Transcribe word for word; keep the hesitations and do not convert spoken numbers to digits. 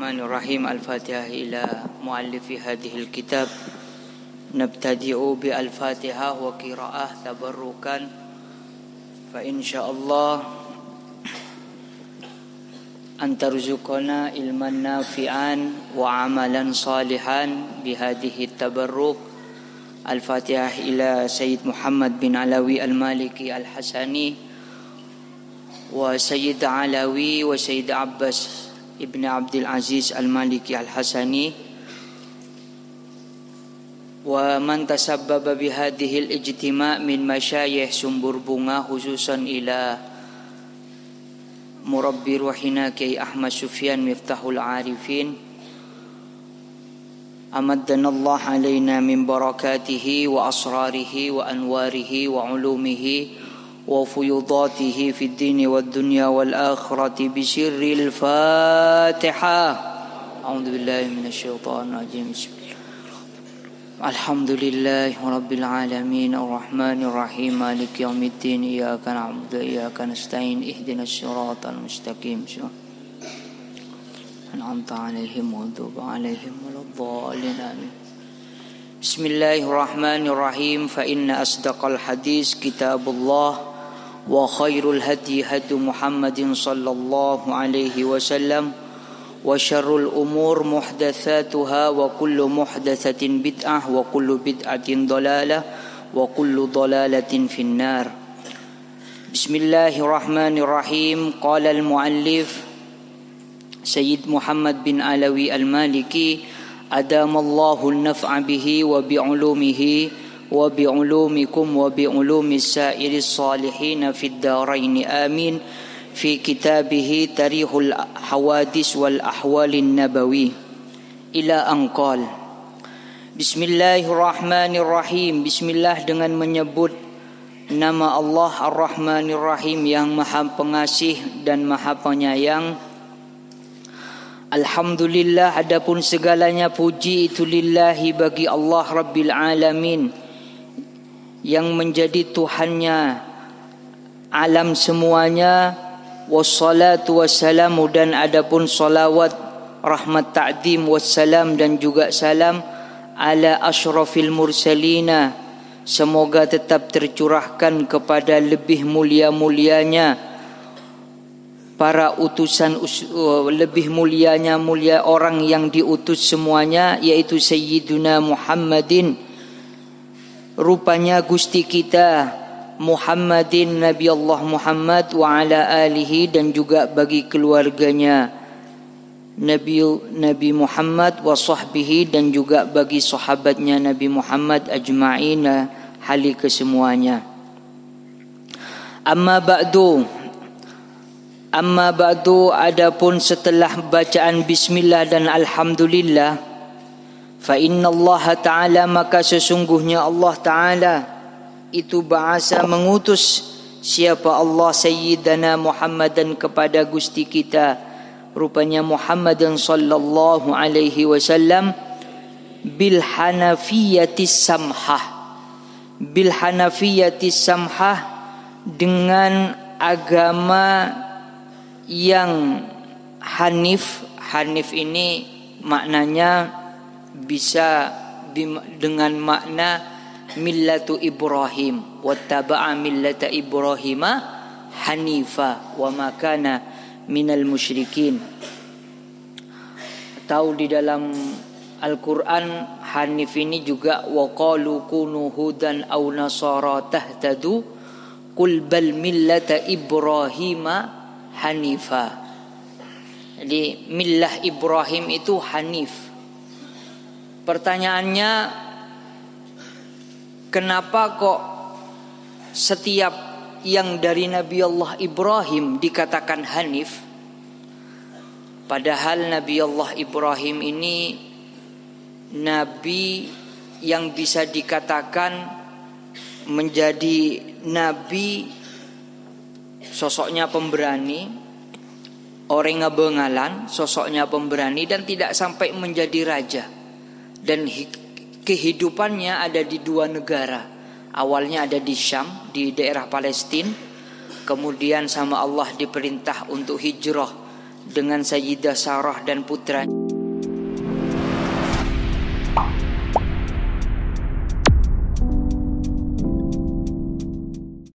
Bismillahirrahmanirrahim. Al-Fatihah ila muallifi hadhil kitab. Nabtadi'u bi al-Fatihah wa qira'ah tabarrukan. Fa insyaallah antarzuqana ilman nafi'an wa amalan salihan bi hadhihi tabarruk. Al-Fatihah ila Sayyid Muhammad bin Alawi Al-Maliki Al-Hasani wa Sayyid Alawi wa Sayyid Abbas Ibn Abdul Aziz Al-Maliki Al-Hasani wa man tasabbaba bihadihi al-ijtima' min masyayikh Sumbur Bunga, khususan ila murabbi ruhina Kiai Ahmad Sufyan Miftahul Arifin. Amaddana Allah alaina min barakatihi wa asrarihi wa anwarihi wa ulumihi wa fuyudatihi fid dini wad dunya wal akhirati bi sirril Fatihah. A'udzu billahi minasy syaithanir rajim. Alhamdulillahi rabbil alamin arrahmanir rahim maliki yaumiddin iyyaka na'budu wa iyyaka nasta'in ihdinas siratal mustaqim an'amta 'alaihim ghairil alaihim waladdallin amin. Bismillahirrahmanirrahim. Fa inna asdaqal hadis kitabullah wa khairul hadi hadi Muhammadin sallallahu alaihi wasallam wa syarrul umur muhdatsatuha wa kullu muhdatsatin bid'ah wa kullu bid'atin dhalalah wa kullu dhalalatin finnar. Bismillahirrahmanirrahim. Qala al-muallif Sayyid Muhammad bin Alawi Al-Maliki adamallahu an-naf'a bihi wa bi'ulumihi wa bi'ulumikum wa bi'ulumis sa'iris salihin fid darain amin. Fi kitabihi Tarikhul Hawadis wal Ahwalin Nabawi ila anqal. Bismillahirrahmanirrahim. Bismillah dengan menyebut nama Allah Ar-Rahmanir-Rahim yang Maha Pengasih dan Maha Penyayang. Alhamdulillah, adapun segalanya puji itu lillahi bagi Allah Rabbil Alamin yang menjadi Tuhannya alam semuanya. Wassalatu wassalamu, dan adapun salawat, rahmat, ta'zim, wassalam dan juga salam ala asyrafil mursalina, semoga tetap tercurahkan kepada lebih mulia-mulianya para utusan, lebih mulianya mulia orang yang diutus semuanya, yaitu Sayyiduna Muhammadin, rupanya Gusti kita Muhammadin, Nabi Allah Muhammad, wa ala alihi, dan juga bagi keluarganya Nabi Nabi Muhammad, wa sahbihi, dan juga bagi sahabatnya Nabi Muhammad ajma'ina hali kesemuanya. Amma ba'du Amma ba'du adapun setelah bacaan bismillah dan alhamdulillah, fa inna Allah ta'ala, maka sesungguhnya Allah ta'ala itu bahasa mengutus siapa Allah Sayyidana Muhammadan kepada Gusti kita, rupanya Muhammadan sallallahu alaihi wasallam, bil hanafiyatis samhah, bil hanafiyatis samhah, dengan agama yang hanif. Hanif ini maknanya bisa dengan makna millatu Ibrahim, wattaba'a millata Ibrahima hanifa wa ma kana minal musyrikin. Atau di dalam Al-Quran hanif ini juga wa qalu kunu hudan aw nasara tahtadu qul bal millata Ibrahima hanifa. Jadi millah Ibrahim itu hanif. Pertanyaannya, kenapa kok setiap yang dari Nabi Allah Ibrahim dikatakan hanif, padahal Nabi Allah Ibrahim ini nabi yang bisa dikatakan menjadi nabi, sosoknya pemberani, orang ngebengalan, sosoknya pemberani, dan tidak sampai menjadi raja. Dan kehidupannya ada di dua negara. Awalnya ada di Syam, di daerah Palestina. Kemudian sama Allah diperintah untuk hijrah dengan Sayyidah Sarah dan putra.